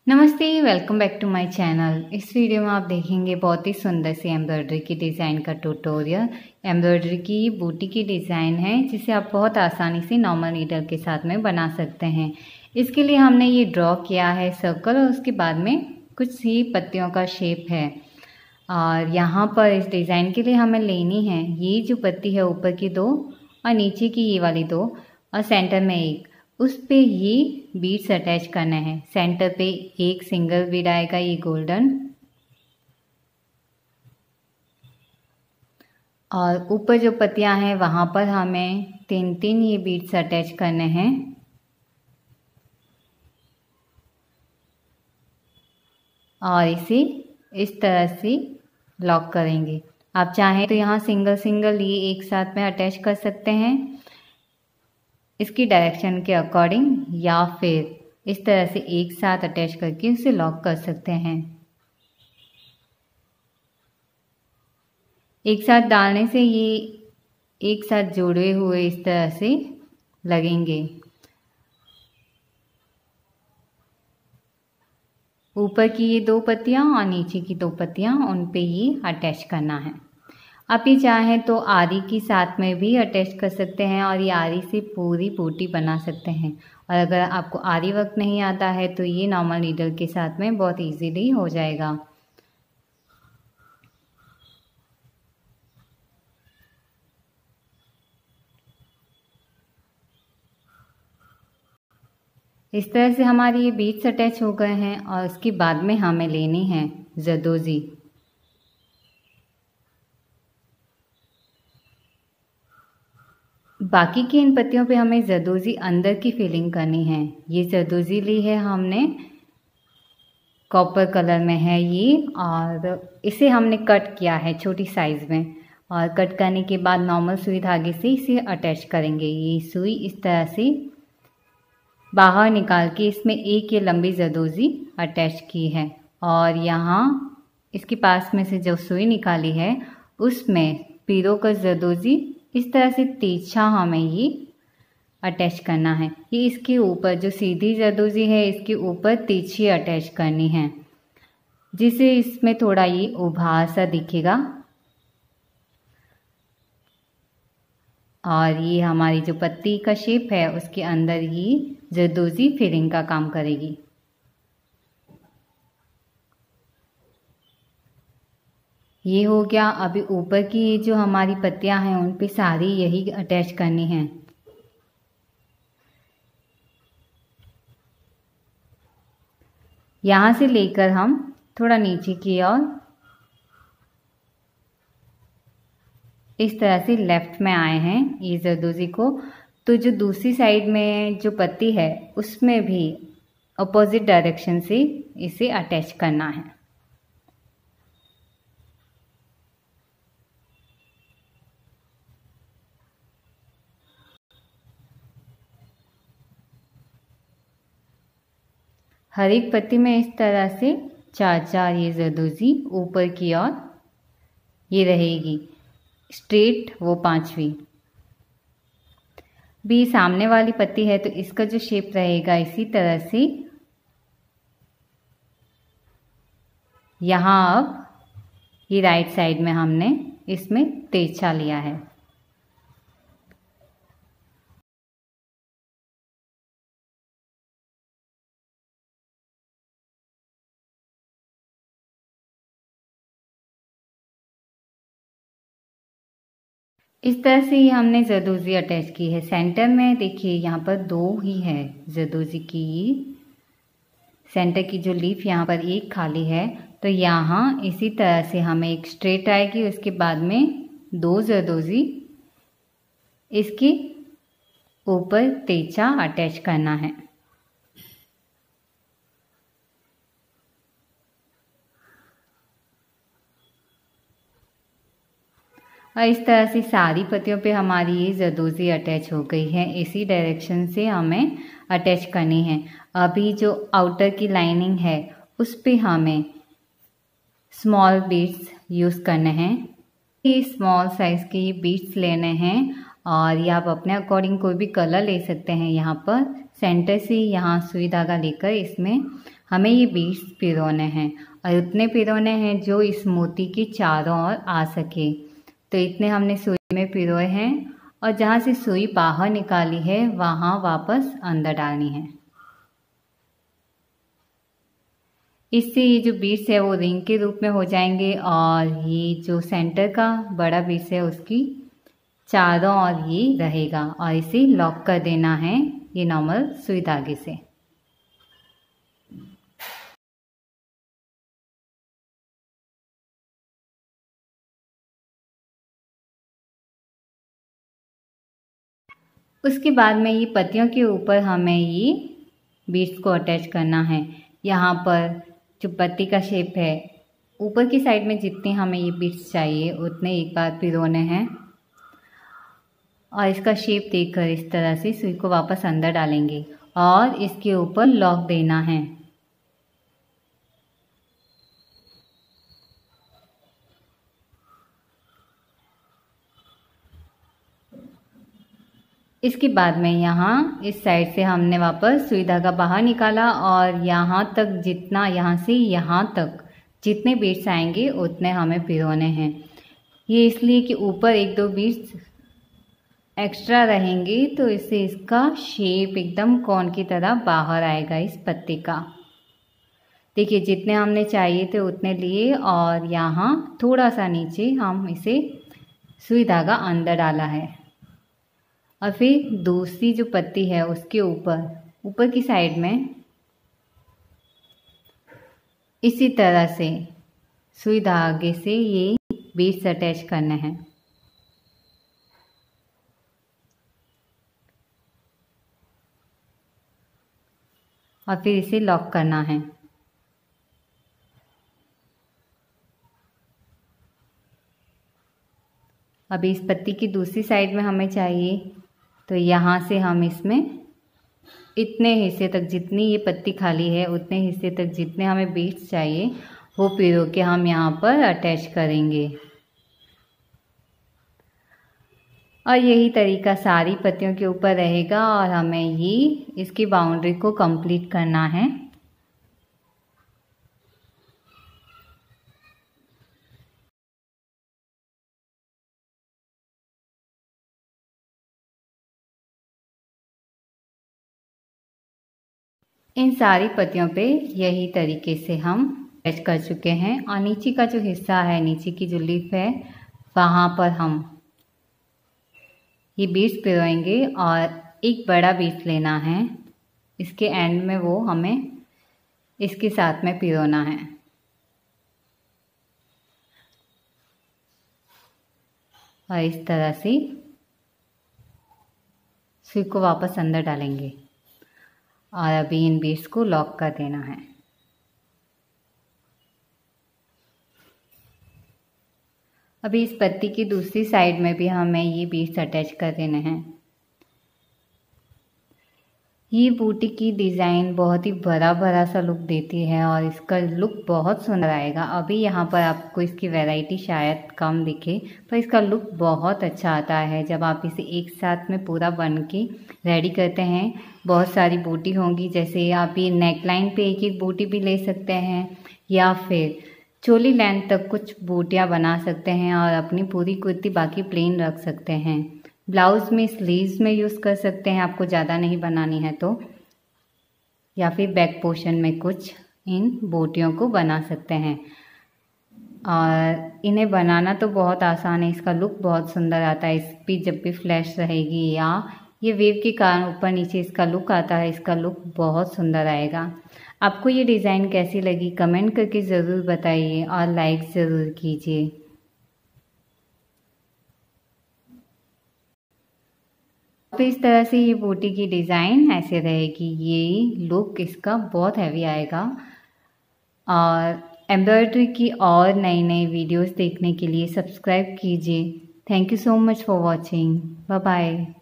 नमस्ते, welcome back to my channel. इस video में आप देखेंगे बहुत ही सुंदर सी एम्ब्रॉयडरी की डिज़ाइन का ट्यूटोरियल। एम्ब्रॉयडरी की बूटी की डिज़ाइन है जिसे आप बहुत आसानी से नॉर्मल नीडल के साथ में बना सकते हैं। इसके लिए हमने ये ड्रॉ किया है सर्कल और उसके बाद में कुछ ही पत्तियों का शेप है। और यहाँ पर इस डिज़ाइन के लिए हमें लेनी है ये जो पत्ती है, ऊपर की दो और नीचे की ये वाली दो और सेंटर में एक, उस पे ये बीड्स अटैच करना है। सेंटर पे एक सिंगल बीड आएगा ये गोल्डन, और ऊपर जो पत्तियां हैं वहां पर हमें तीन तीन ये बीड्स अटैच करने हैं। और इसे इस तरह से लॉक करेंगे। आप चाहें तो यहाँ सिंगल सिंगल ये एक साथ में अटैच कर सकते हैं इसकी डायरेक्शन के अकॉर्डिंग, या फिर इस तरह से एक साथ अटैच करके उसे लॉक कर सकते हैं। एक साथ डालने से ये एक साथ जोड़े हुए इस तरह से लगेंगे। ऊपर की ये दो पत्तियां और नीचे की दो पत्तियां, उन पे ये अटैच करना है। आप ये चाहें तो आरी की साथ में भी अटैच कर सकते हैं और ये आरी से पूरी बूटी बना सकते हैं। और अगर आपको आरी वर्क नहीं आता है तो ये नॉर्मल नीडल के साथ में बहुत इजीली हो जाएगा। इस तरह से हमारी ये बीड्स अटैच हो गए हैं और उसके बाद में हमें लेनी है जरदोजी। बाकी की इन पत्तियों पे हमें जरदोजी अंदर की फिलिंग करनी है। ये जरदोजी ली है हमने, कॉपर कलर में है ये, और इसे हमने कट किया है छोटी साइज में। और कट करने के बाद नॉर्मल सुई धागे से इसे अटैच करेंगे। ये सुई इस तरह से बाहर निकाल के इसमें एक ये लंबी जरदोजी अटैच की है, और यहाँ इसके पास में से जो सुई निकाली है उसमें पीरो का जरदोजी इस तरह से तिरछा हमें ये अटैच करना है। ये इसके ऊपर जो सीधी जरदोजी है इसके ऊपर तिरछी अटैच करनी है, जिससे इसमें थोड़ा ये उभार सा दिखेगा। और ये हमारी जो पत्ती का शेप है उसके अंदर ये जरदोजी फिलिंग का काम करेगी। ये हो गया। अभी ऊपर की जो हमारी पत्तियां हैं उन पे सारी यही अटैच करनी है। यहाँ से लेकर हम थोड़ा नीचे की ओर इस तरह से लेफ्ट में आए हैं ये जरदोजी को, तो जो दूसरी साइड में जो पत्ती है उसमें भी अपोजिट डायरेक्शन से इसे अटैच करना है। हर एक पत्ती में इस तरह से चार चार ये जरदोजी ऊपर की ओर ये रहेगी स्ट्रेट, वो पांचवी भी सामने वाली पत्ती है तो इसका जो शेप रहेगा इसी तरह से। यहाँ अब ये राइट साइड में हमने इसमें तिरछा लिया है। इस तरह से ही हमने जरदोजी अटैच की है। सेंटर में देखिए यहाँ पर दो ही है जरदोजी की, सेंटर की जो लीफ यहाँ पर एक खाली है, तो यहाँ इसी तरह से हमें एक स्ट्रेट आएगी, उसके बाद में दो जरदोजी इसके ऊपर तिरछा अटैच करना है। और इस तरह से सारी पत्तियों पे हमारी ये जरदोजी अटैच हो गई है। इसी डायरेक्शन से हमें अटैच करनी है। अभी जो आउटर की लाइनिंग है उस पे हमें स्मॉल बीड्स यूज़ करने हैं। ये स्मॉल साइज़ के ये बीड्स लेने हैं और ये आप अपने अकॉर्डिंग कोई भी कलर ले सकते हैं। यहाँ पर सेंटर से यहाँ सुई धागा लेकर इसमें हमें ये बीड्स पिरोने हैं और उतने पिरोने हैं जो इस मोती के चारों ओर आ सके। तो इतने हमने सुई में पिरोए हैं और जहाँ से सुई बाहर निकाली है वहाँ वापस अंदर डालनी है। इससे ये जो बीड्स है वो रिंग के रूप में हो जाएंगे और ये जो सेंटर का बड़ा बीड्स है उसकी चारों ओर ये रहेगा और इसे लॉक कर देना है ये नॉर्मल सुई धागे से। उसके बाद में ये पत्तियों के ऊपर हमें ये बीड्स को अटैच करना है। यहाँ पर जो पत्ती का शेप है ऊपर की साइड में जितने हमें ये बीड्स चाहिए उतने एक बार पिरोने हैं और इसका शेप देखकर इस तरह से सुई को वापस अंदर डालेंगे और इसके ऊपर लॉक देना है। इसके बाद में यहाँ इस साइड से हमने वापस सुई धागा बाहर निकाला और यहाँ तक जितना यहाँ से यहाँ तक जितने बीड्स आएंगे उतने हमें पिरोने हैं। ये इसलिए कि ऊपर एक दो बीड्स एक्स्ट्रा रहेंगे तो इससे इसका शेप एकदम कोन की तरह बाहर आएगा इस पत्ते का। देखिए जितने हमने चाहिए थे उतने लिए और यहाँ थोड़ा सा नीचे हम इसे सुई धागा अंदर डाला है और फिर दूसरी जो पत्ती है उसके ऊपर की साइड में इसी तरह से सुई धागे से ये बीड्स अटैच करने हैं। और फिर इसे लॉक करना है। अभी इस पत्ती की दूसरी साइड में हमें चाहिए तो यहाँ से हम इसमें इतने हिस्से तक जितनी ये पत्ती खाली है उतने हिस्से तक जितने हमें बीड्स चाहिए वो पिरो के हम यहाँ पर अटैच करेंगे। और यही तरीका सारी पत्तियों के ऊपर रहेगा और हमें ये इसकी बाउंड्री को कंप्लीट करना है। इन सारी पत्तियों पे यही तरीके से हम अटैच कर चुके हैं और नीचे का जो हिस्सा है नीचे की जो लीफ है वहाँ पर हम ये बीड्स पिरोएंगे और एक बड़ा बीड्स लेना है। इसके एंड में वो हमें इसके साथ में पिरोना है और इस तरह से सुई को वापस अंदर डालेंगे और अभी इन बीड्स को लॉक कर देना है। अभी इस पत्ती की दूसरी साइड में भी हमें ये बीड्स अटैच कर देने हैं। ये बूटी की डिज़ाइन बहुत ही बड़ा बड़ा सा लुक देती है और इसका लुक बहुत सुंदर आएगा। अभी यहाँ पर आपको इसकी वैरायटी शायद कम दिखे पर इसका लुक बहुत अच्छा आता है जब आप इसे एक साथ में पूरा बन के रेडी करते हैं। बहुत सारी बूटी होंगी, जैसे आप ये नेक लाइन पे एक एक बूटी भी ले सकते हैं या फिर चोली लेंथ तक कुछ बूटियाँ बना सकते हैं और अपनी पूरी कुर्ती बाकी प्लेन रख सकते हैं। ब्लाउज़ में स्लीव्स में यूज़ कर सकते हैं आपको ज़्यादा नहीं बनानी है तो, या फिर बैक पोर्शन में कुछ इन बूटियों को बना सकते हैं। और इन्हें बनाना तो बहुत आसान है, इसका लुक बहुत सुंदर आता है। इस पर जब भी फ्लैश रहेगी या ये वेव के कारण ऊपर नीचे इसका लुक आता है, इसका लुक बहुत सुंदर आएगा। आपको ये डिज़ाइन कैसी लगी कमेंट करके ज़रूर बताइए और लाइक ज़रूर कीजिए। तो इस तरह से ये बूटी की डिज़ाइन ऐसे रहेगी। ये लुक इसका बहुत हैवी आएगा। और एम्ब्रॉयडरी की और नई नई वीडियोस देखने के लिए सब्सक्राइब कीजिए। Thank you so much for watching. Bye bye.